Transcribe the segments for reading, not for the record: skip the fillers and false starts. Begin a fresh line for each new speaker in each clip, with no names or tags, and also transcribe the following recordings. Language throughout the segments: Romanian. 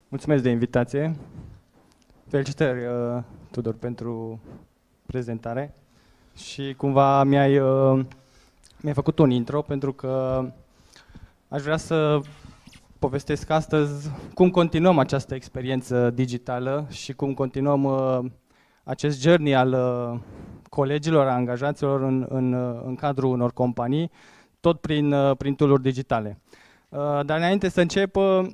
Mulțumesc de invitație. Felicitări, Tudor, pentru prezentare. Și cumva mi-ai făcut un intro, pentru că aș vrea să povestesc astăzi cum continuăm această experiență digitală și cum continuăm acest journey al colegilor, a angajaților în cadrul unor companii, tot prin tool-uri digitale. Dar înainte să încep,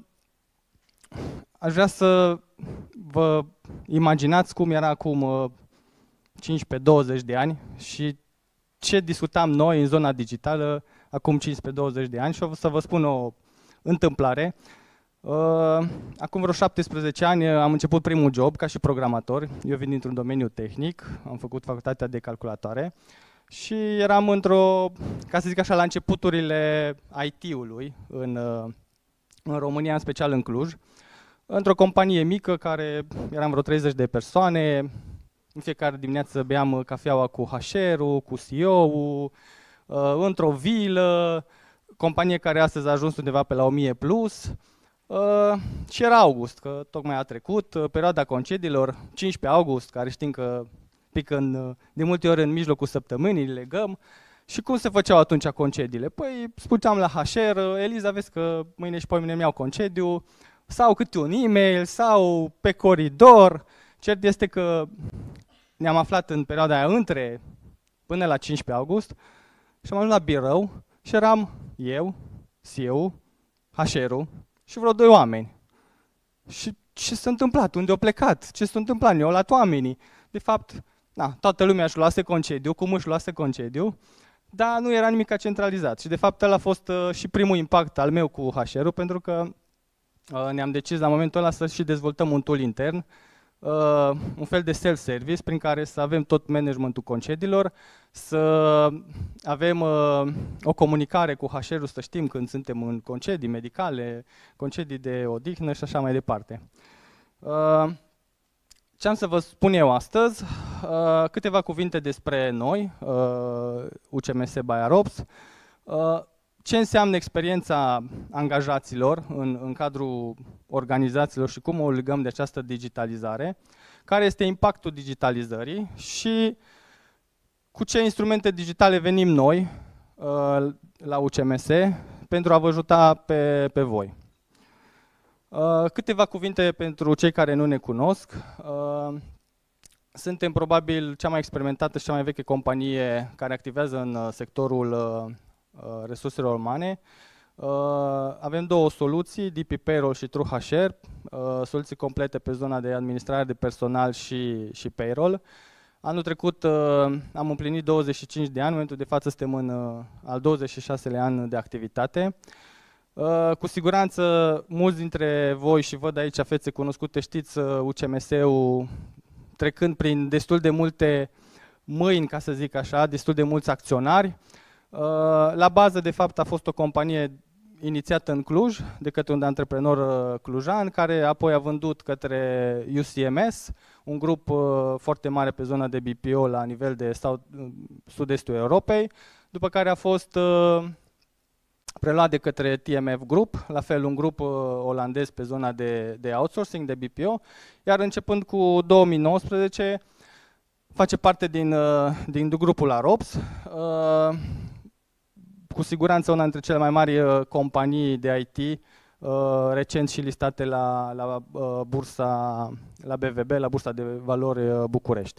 aș vrea să vă imaginați cum era acum 15-20 de ani și ce discutam noi în zona digitală acum 15-20 de ani și o să vă spun o întâmplare. Acum vreo 17 ani am început primul job ca și programator. Eu vin dintr-un domeniu tehnic, am făcut facultatea de calculatoare și eram ca să zic așa, la începuturile IT-ului în România, în special în Cluj, într-o companie mică care eram vreo 30 de persoane. În fiecare dimineață beam cafeaua cu HR-ul, cu CEO-ul, într-o vilă, companie care astăzi a ajuns undeva pe la 1000 plus. Și era august, că tocmai a trecut, perioada concediilor, 15 august, care știm că pică de multe ori în mijlocul săptămânii, legăm. Și cum se făceau atunci concediile? Păi spuneam la HR, Eliza, vezi că mâine și poimâine mi-au concediu, sau câte un e-mail, sau pe coridor. Cert este că ne-am aflat în perioada aia până la 15 august și am ajuns la birou și eram eu, CEO-ul, HR-ul și vreo 2 oameni. Și ce s-a întâmplat? Unde au plecat? Ce s-a întâmplat? Ne-au luat oamenii. De fapt, toată lumea își luase concediu, cum își luase concediu, dar nu era nimic centralizat. Și de fapt ăla a fost și primul impact al meu cu HR-ul, pentru că ne-am decis la momentul ăla să și dezvoltăm un tool intern, un fel de self-service prin care să avem tot managementul concediilor, să avem o comunicare cu HR-ul, să știm când suntem în concedii medicale, concedii de odihnă și așa mai departe. Ce am să vă spun eu astăzi? Câteva cuvinte despre noi, UCMS by AROPS, ce înseamnă experiența angajaților în cadrul organizațiilor și cum o legăm de această digitalizare, care este impactul digitalizării și cu ce instrumente digitale venim noi la UCMS pentru a vă ajuta pe voi. Câteva cuvinte pentru cei care nu ne cunosc. Suntem probabil cea mai experimentată și cea mai veche companie care activează în sectorul resurselor umane. Avem 2 soluții, DP Payroll și TrueHR, soluții complete pe zona de administrare de personal și payroll. Anul trecut am împlinit 25 de ani, în momentul de față suntem în al 26-lea an de activitate. Cu siguranță mulți dintre voi, și văd aici fețe cunoscute, știți UCMS-ul trecând prin destul de multe mâini, ca să zic așa, destul de mulți acționari. La bază, de fapt, a fost o companie inițiată în Cluj de către un antreprenor clujan, care apoi a vândut către UCMS, un grup foarte mare pe zona de BPO la nivel de sud-estul Europei, după care a fost preluat de către TMF Group, la fel un grup olandez pe zona de outsourcing, de BPO, iar începând cu 2019 face parte din grupul AROPS, cu siguranță una dintre cele mai mari companii de IT, recent și listate la bursa, la BVB, la Bursa de Valori București.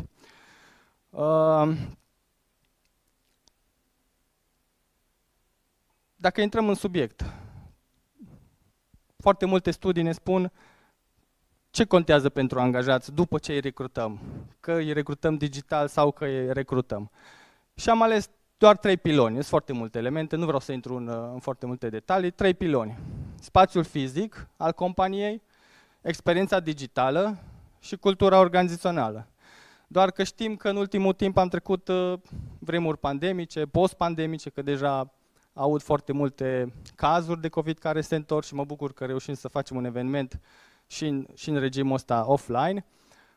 Dacă intrăm în subiect, foarte multe studii ne spun ce contează pentru angajați după ce îi recrutăm, că îi recrutăm digital sau că îi recrutăm. Și am ales doar 3 piloni, sunt foarte multe elemente, nu vreau să intru în foarte multe detalii, 3 piloni. Spațiul fizic al companiei, experiența digitală și cultura organizațională. Doar că știm că în ultimul timp am trecut vremuri pandemice, post-pandemice, că deja aud foarte multe cazuri de COVID care se întorc și mă bucur că reușim să facem un eveniment și în regimul ăsta offline.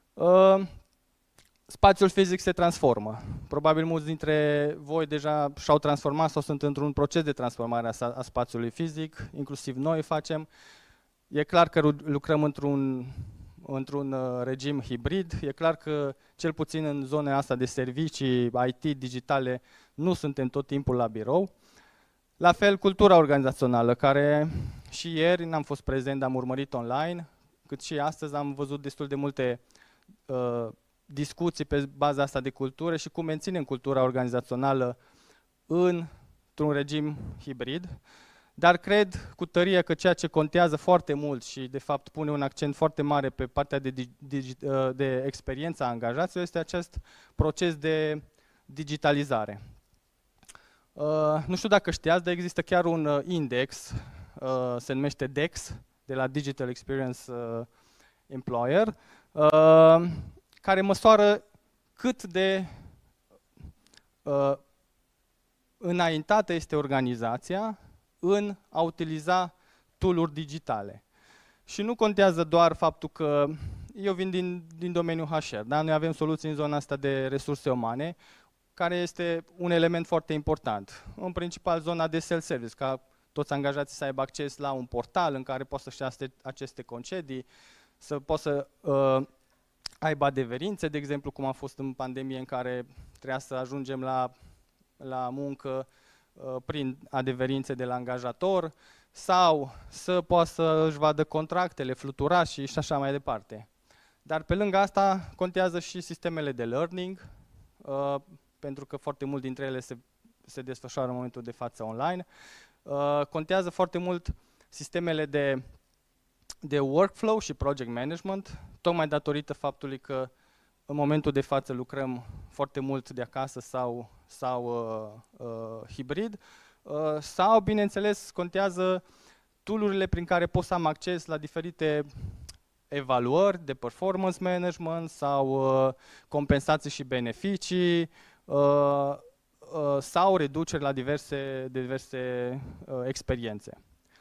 Spațiul fizic se transformă. Probabil mulți dintre voi deja și-au transformat sau sunt într-un proces de transformare a spațiului fizic, inclusiv noi facem. E clar că lucrăm într-un regim hibrid, e clar că cel puțin în zona asta de servicii IT digitale nu suntem tot timpul la birou. La fel, cultura organizațională, care și ieri n-am fost prezent, am urmărit online, cât și astăzi am văzut destul de multe discuții pe baza asta de cultură și cum menținem cultura organizațională într-un regim hibrid. Dar cred cu tărie că ceea ce contează foarte mult și de fapt pune un accent foarte mare pe partea de experiența angajaților este acest proces de digitalizare. Nu știu dacă știați, dar există chiar un index, se numește DEX, de la Digital Experience Employer, care măsoară cât de înaintată este organizația în a utiliza tool-uri digitale. Și nu contează doar faptul că eu vin din domeniul HR, da? Noi avem soluții în zona asta de resurse umane, care este un element foarte important. În principal zona de self-service, ca toți angajații să aibă acces la un portal în care pot să-și ia aceste concedii, să poată să aibă adeverințe, de exemplu, cum a fost în pandemie în care trebuia să ajungem la muncă prin adeverințe de la angajator, sau să poată să își vadă contractele, fluturași și așa mai departe. Dar pe lângă asta contează și sistemele de learning, pentru că foarte mult dintre ele se desfășoară în momentul de față online. Contează foarte mult sistemele de workflow și project management, tocmai datorită faptului că în momentul de față lucrăm foarte mult de acasă sau hibrid, sau, bineînțeles, contează tool-urile prin care pot să am acces la diferite evaluări de performance management sau compensații și beneficii sau reduceri la diverse experiențe.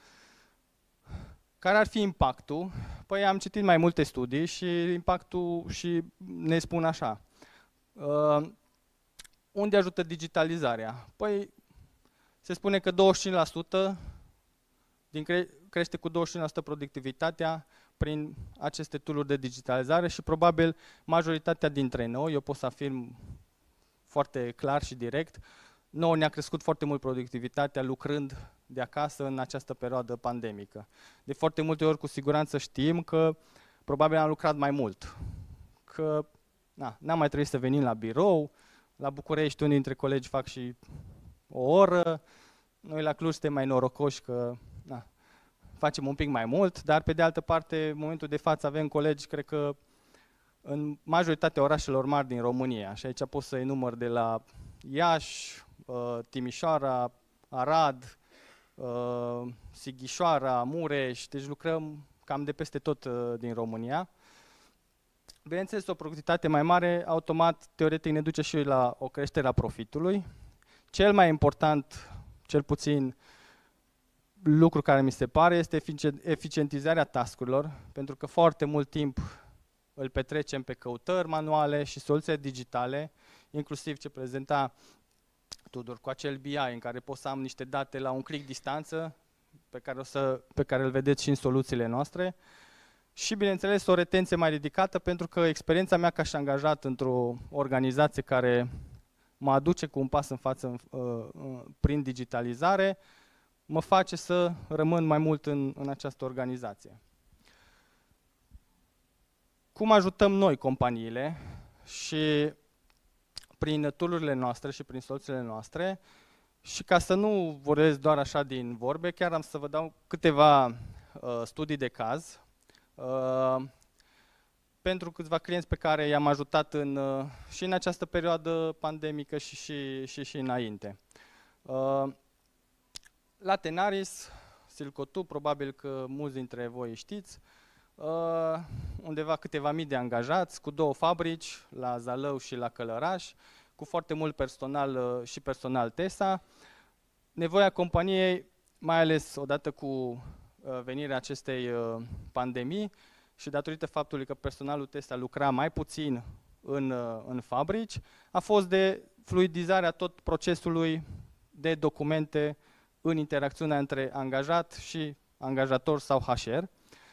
Care ar fi impactul? Păi am citit mai multe studii și impactul și ne spun așa. Unde ajută digitalizarea? Păi se spune că 25% crește cu 25% productivitatea prin aceste tool-uri de digitalizare și probabil majoritatea dintre noi, eu pot să afirm foarte clar și direct, nouă ne-a crescut foarte mult productivitatea lucrând de acasă în această perioadă pandemică. De foarte multe ori cu siguranță știm că probabil am lucrat mai mult, că n-am mai trebuit să venim la birou, la București unii dintre colegi fac și o oră, noi la Cluj suntem mai norocoși că facem un pic mai mult, dar pe de altă parte, în momentul de față avem colegi, cred că în majoritatea orașelor mari din România, și aici pot să enumăr de la Iași, Timișoara, Arad, Sighișoara, Mureș, deci lucrăm cam de peste tot din România. Bineînțeles, o productivitate mai mare, automat, teoretic, ne duce și la o creștere a profitului. Cel mai important, cel puțin, lucru care mi se pare este eficientizarea task-urilor, pentru că foarte mult timp îl petrecem pe căutări manuale și soluții digitale, inclusiv ce prezenta Tudor cu acel BI în care pot să am niște date la un click distanță, pe care îl vedeți și în soluțiile noastre. Și, bineînțeles, o retenție mai ridicată, pentru că experiența mea ca și angajat într-o organizație care mă aduce cu un pas în față prin digitalizare, mă face să rămân mai mult în această organizație. Cum ajutăm noi companiile și prin tool-urile noastre și prin soluțiile noastre, și ca să nu vorbesc doar așa din vorbe, chiar am să vă dau câteva studii de caz pentru câțiva clienți pe care i-am ajutat și în această perioadă pandemică și înainte. La Tenaris, Silcotu, probabil că mulți dintre voi știți, undeva câteva mii de angajați, cu 2 fabrici, la Zalău și la Călăraș, cu foarte mult personal și personal TESA. Nevoia companiei, mai ales odată cu venirea acestei pandemii și datorită faptului că personalul TESA lucra mai puțin în fabrici, a fost de fluidizarea tot procesului de documente în interacțiunea între angajat și angajator sau HR.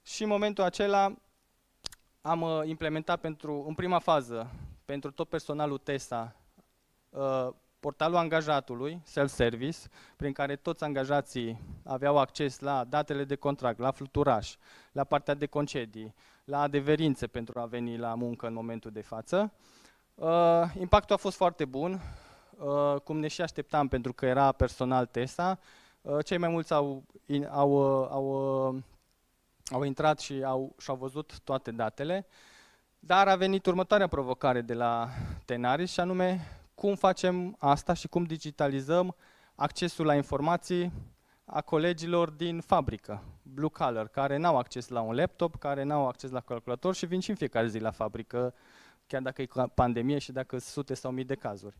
Și în momentul acela am implementat în prima fază, pentru tot personalul TESA, portalul angajatului, self-service, prin care toți angajații aveau acces la datele de contract, la fluturaș, la partea de concedii, la adeverințe pentru a veni la muncă în momentul de față. Impactul a fost foarte bun, cum ne și așteptam, pentru că era personal TESA. Cei mai mulți au intrat și și-au văzut toate datele, dar a venit următoarea provocare de la Tenaris, și anume cum facem asta și cum digitalizăm accesul la informații a colegilor din fabrică, blue collar, care n-au acces la un laptop, care n-au acces la calculator și vin și în fiecare zi la fabrică, chiar dacă e pandemie și dacă sunt sute sau mii de cazuri.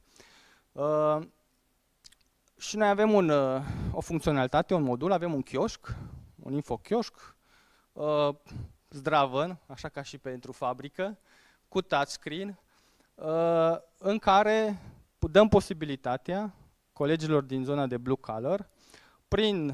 Și noi avem o funcționalitate, un modul, avem un chioșc, un info-chioșc, zdravăn, așa ca și pentru fabrică, cu touchscreen, în care dăm posibilitatea colegilor din zona de blue collar, prin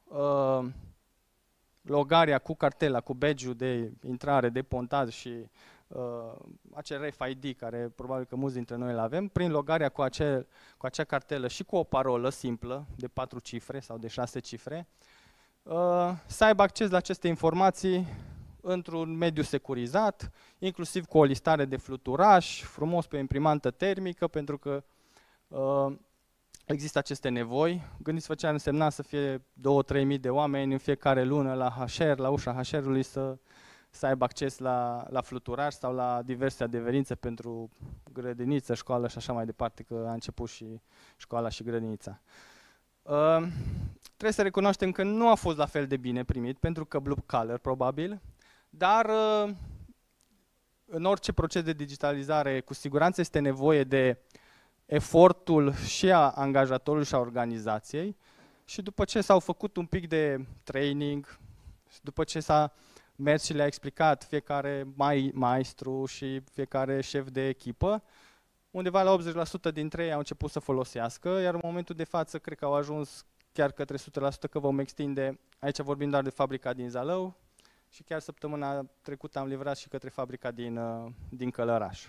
logarea cu cartela, cu badge-ul de intrare, de pontaj și acel RFID, care probabil că mulți dintre noi îl avem, prin logarea cu acea cartelă și cu o parolă simplă de 4 cifre sau de 6 cifre, să aibă acces la aceste informații într-un mediu securizat, inclusiv cu o listare de fluturaș, frumos pe o imprimantă termică, pentru că există aceste nevoi. Gândiți-vă ce ar însemna să fie 2-3 mii de oameni în fiecare lună la HR, la ușa HR-ului, să aibă acces la fluturaș sau la diverse adeverințe pentru grădiniță, școală și așa mai departe, că a început și școala și grădinița. Trebuie să recunoaștem că nu a fost la fel de bine primit, pentru că blue collar, probabil, dar în orice proces de digitalizare, cu siguranță este nevoie de efortul și a angajatorului și a organizației, și după ce s-au făcut un pic de training, după ce s-a mers și le-a explicat fiecare maestru și fiecare șef de echipă, undeva la 80% dintre ei au început să folosească, iar în momentul de față cred că au ajuns chiar către 100%, că vom extinde, aici vorbim doar de fabrica din Zalău, și chiar săptămâna trecută am livrat și către fabrica din Călăraș.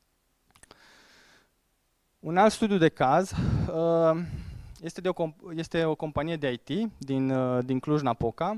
Un alt studiu de caz este o companie de IT din Cluj-Napoca,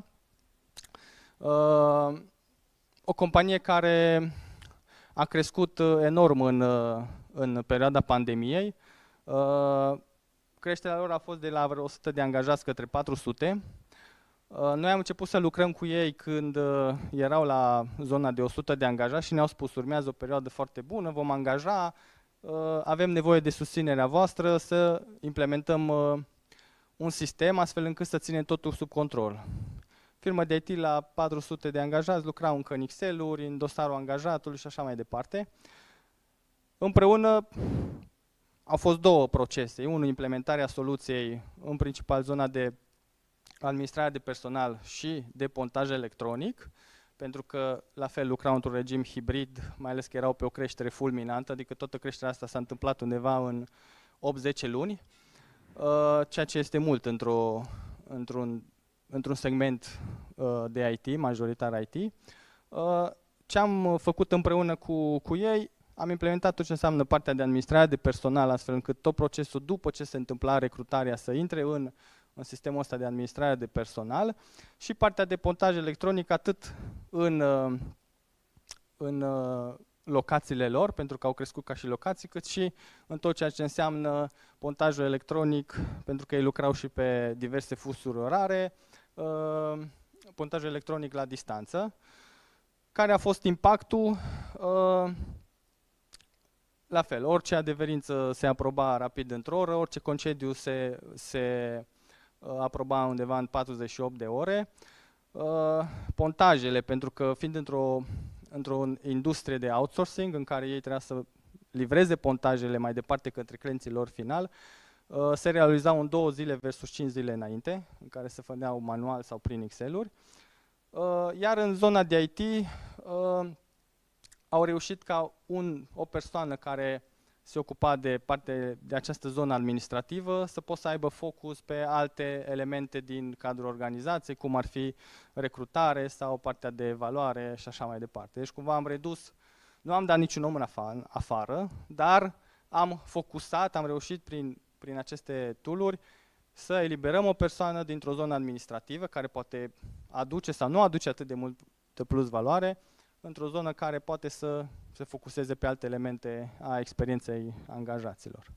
o companie care a crescut enorm în perioada pandemiei. Creșterea lor a fost de la vreo 100 de angajați către 400. Noi am început să lucrăm cu ei când erau la zona de 100 de angajați și ne-au spus: urmează o perioadă foarte bună, vom angaja, avem nevoie de susținerea voastră să implementăm un sistem astfel încât să ținem totul sub control. Firmă de IT la 400 de angajați, lucrau încă în Excel-uri, în dosarul angajatului și așa mai departe. Împreună au fost două procese. Unul, implementarea soluției, în principal zona de administrare de personal și de pontaj electronic, pentru că la fel lucrau într-un regim hibrid, mai ales că erau pe o creștere fulminantă, adică toată creșterea asta s-a întâmplat undeva în 8-10 luni, ceea ce este mult într-un segment de IT, majoritar IT. Ce am făcut împreună cu ei, am implementat tot ce înseamnă partea de administrare de personal, astfel încât tot procesul, după ce se întâmpla recrutarea, să intre în sistemul ăsta de administrare de personal, și partea de pontaj electronic atât în locațiile lor, pentru că au crescut ca și locații, cât și în tot ceea ce înseamnă pontajul electronic, pentru că ei lucrau și pe diverse fusuri orare, pontajul electronic la distanță. Care a fost impactul? La fel, orice adeverință se aproba rapid într-o oră, orice concediu se aproba undeva în 48 de ore. Pontajele, pentru că fiind într-o industrie de outsourcing în care ei trebuia să livreze pontajele mai departe către clienții lor final, se realizau în 2 zile versus 5 zile înainte, în care se făceau manual sau prin Excel-uri. Iar în zona de IT au reușit ca o persoană care se ocupa de parte de această zonă administrativă, să poată să aibă focus pe alte elemente din cadrul organizației, cum ar fi recrutare sau partea de evaluare și așa mai departe. Deci cumva am redus, nu am dat niciun om în afară, dar am focusat, am reușit prin aceste tool-uri să eliberăm o persoană dintr-o zonă administrativă care poate aduce sau nu aduce atât de mult de plus valoare, într-o zonă care poate să se focuseze pe alte elemente a experienței angajaților.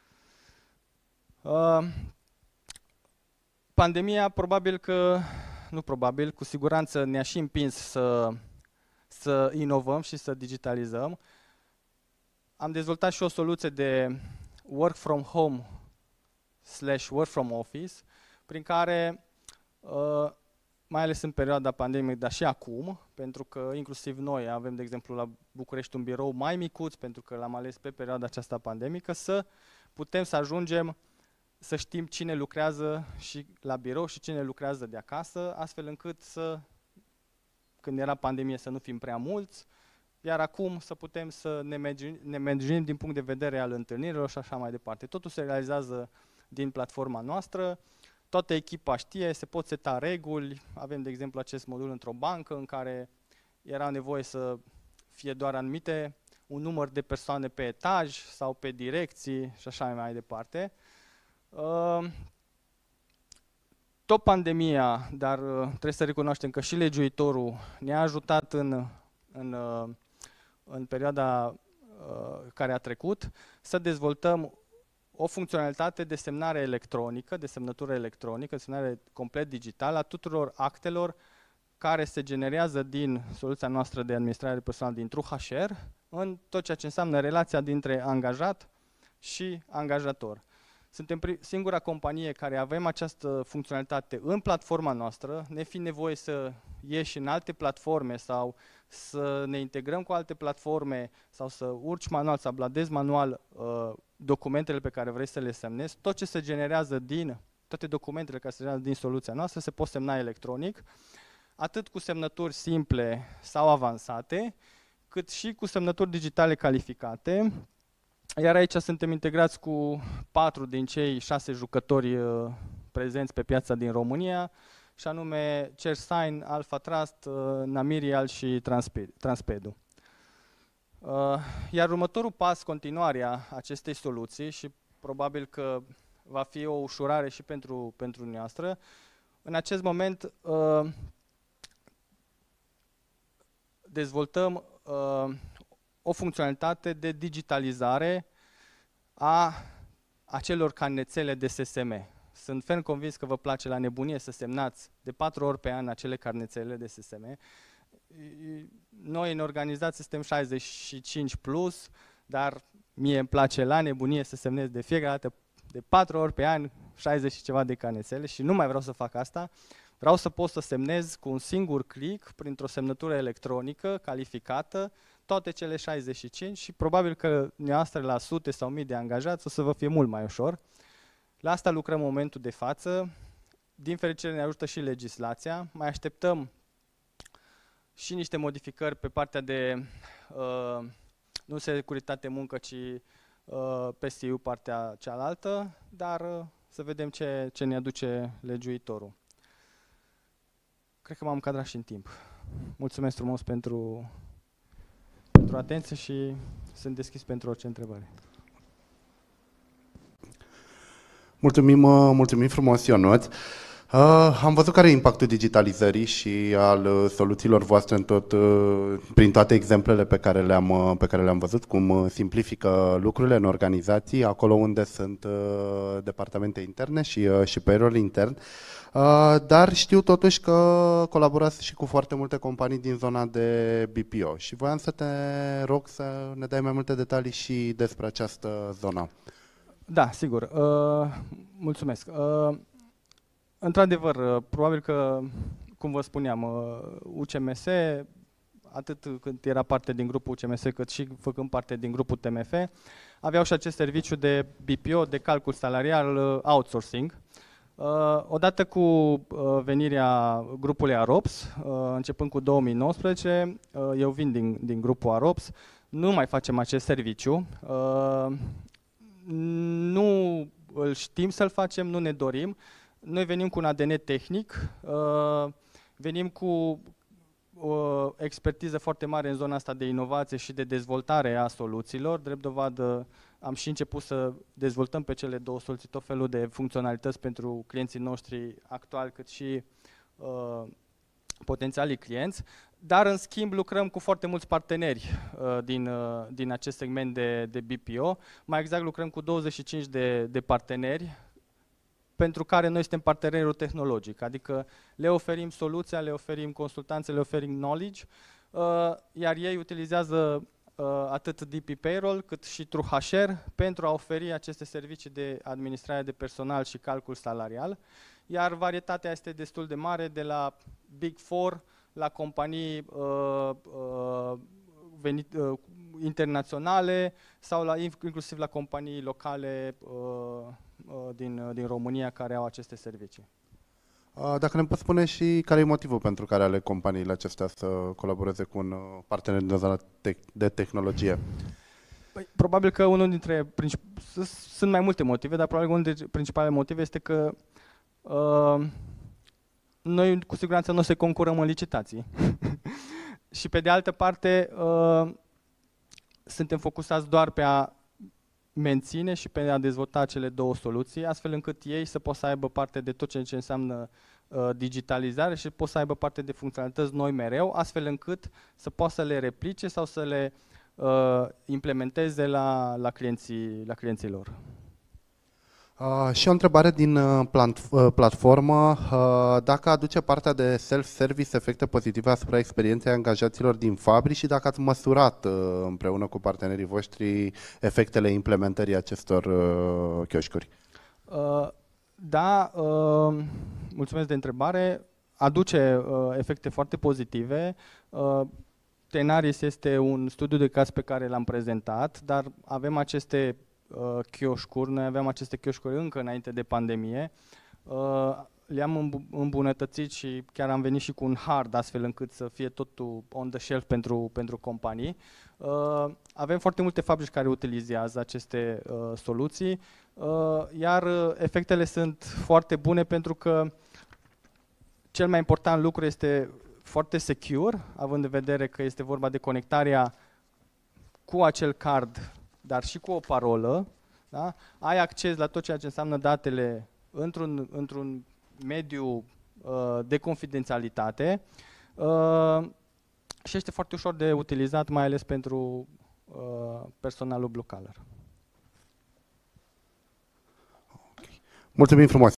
Pandemia probabil că, nu probabil, cu siguranță ne-a și împins să inovăm și să digitalizăm. Am dezvoltat și o soluție de work from home / work from office, prin care, mai ales în perioada pandemiei, dar și acum, pentru că inclusiv noi avem, de exemplu, la București un birou mai micuț, pentru că l-am ales pe perioada aceasta pandemică, să putem să ajungem să știm cine lucrează și la birou și cine lucrează de acasă, astfel încât când era pandemie, să nu fim prea mulți, iar acum să putem să ne managerim din punct de vedere al întâlnirilor și așa mai departe. Totul se realizează din platforma noastră, toată echipa știe, se pot seta reguli, avem de exemplu acest modul într-o bancă în care era nevoie să fie doar un număr de persoane pe etaj sau pe direcții și așa mai departe. Tot pandemia, dar trebuie să recunoaștem că și legiuitorul ne-a ajutat în perioada care a trecut să dezvoltăm o funcționalitate de semnare electronică, de semnătură electronică, de semnare complet digitală a tuturor actelor care se generează din soluția noastră de administrare de personal din TrueHR în tot ceea ce înseamnă relația dintre angajat și angajator. Suntem singura companie care avem această funcționalitate în platforma noastră, ne fi nevoie să ieși în alte platforme sau să ne integrăm cu alte platforme sau să urci manual, să uploadezi manual documentele pe care vrei să le semnezi. Tot ce se generează toate documentele care se generează din soluția noastră se pot semna electronic, atât cu semnături simple sau avansate, cât și cu semnături digitale calificate. Iar aici suntem integrați cu 4 din cei 6 jucători prezenți pe piața din România, și anume ChairSign, Alpha Trust, Namirial și Transpedu. Iar următorul pas, continuarea acestei soluții, și probabil că va fi o ușurare și pentru noastră, în acest moment dezvoltăm o funcționalitate de digitalizare a acelor carnețele de SSM. Sunt ferm convins că vă place la nebunie să semnați de 4 ori pe an acele carnețele de SSM. Noi în organizație suntem 65 plus, dar mie îmi place la nebunie să semnez de fiecare dată de 4 ori pe an 60 și ceva de carnețele și nu mai vreau să fac asta. Vreau să pot să semnez cu un singur click, printr-o semnătură electronică calificată, toate cele 65 și probabil că noastră la sute sau mii de angajați o să vă fie mult mai ușor. La asta lucrăm în momentul de față. Din fericire ne ajută și legislația. Mai așteptăm și niște modificări pe partea de nu securitate muncă, ci PSU, partea cealaltă, dar să vedem ce ne aduce legiuitorul. Cred că m-am cadrat și în timp. Mulțumesc frumos pentru atenție și sunt deschis pentru orice întrebare.
Mulțumim frumos, Ionuț. Am văzut care e impactul digitalizării și al soluțiilor voastre prin toate exemplele pe care le-am văzut, cum simplifică lucrurile în organizații, acolo unde sunt departamente interne și payroll intern. Dar știu totuși că colaborați și cu foarte multe companii din zona de BPO și voiam să te rog să ne dai mai multe detalii și despre această zonă.
Da, sigur. Mulțumesc. Într-adevăr, probabil că, cum vă spuneam, UCMS, atât când era parte din grupul UCMS, cât și făcând parte din grupul TMF, aveau și acest serviciu de BPO, de calcul salarial, outsourcing. Odată cu venirea grupului AROPS, începând cu 2019, eu vin din grupul AROPS, nu mai facem acest serviciu. Nu îl știm să-l facem, nu ne dorim. Noi venim cu un ADN tehnic, venim cu o expertiză foarte mare în zona asta de inovație și de dezvoltare a soluțiilor. Drept dovadă, am și început să dezvoltăm pe cele două soluții tot felul de funcționalități pentru clienții noștri actuali, cât și potențialii clienți, dar în schimb lucrăm cu foarte mulți parteneri din acest segment de BPO. Mai exact lucrăm cu 25 de parteneri pentru care noi suntem partenerul tehnologic, adică le oferim soluția, le oferim consultanțe, le oferim knowledge, iar ei utilizează atât DP Payroll cât și TrueHR pentru a oferi aceste servicii de administrare de personal și calcul salarial, iar varietatea este destul de mare, de la Big Four la companii internaționale sau inclusiv la companii locale din România care au aceste servicii.
Dacă ne poți spune și care e motivul pentru care ale companiile acestea să colaboreze cu un partener din zona de tehnologie?
Păi, probabil că unul dintre sunt mai multe motive, dar probabil unul dintre principalele motive este că noi cu siguranță nu o să concurăm în licitații. Și pe de altă parte suntem focusați doar pe a menține și pe a dezvolta cele două soluții, astfel încât ei să poată să aibă parte de tot ce înseamnă digitalizare și pot să aibă parte de funcționalități noi mereu, astfel încât să poată să le replice sau să le implementeze la clienții lor.
Și o întrebare din platformă, dacă aduce partea de self-service efecte pozitive asupra experienței angajaților din fabrici și dacă ați măsurat împreună cu partenerii voștri efectele implementării acestor chioșcuri?
Da, mulțumesc de întrebare. Aduce efecte foarte pozitive. Tenaris este un studiu de caz pe care l-am prezentat, dar avem aceste chioșcuri, noi aveam aceste chioșcuri încă înainte de pandemie, le-am îmbunătățit și chiar am venit și cu un hard astfel încât să fie totul on the shelf pentru companii. Avem foarte multe fabrici care utilizează aceste soluții, iar efectele sunt foarte bune pentru că cel mai important lucru este foarte secure, având în vedere că este vorba de conectarea cu acel card, dar și cu o parolă, da? Ai acces la tot ceea ce înseamnă datele într-un mediu de confidențialitate și este foarte ușor de utilizat, mai ales pentru personalul blue collar.
Mulțumim frumos!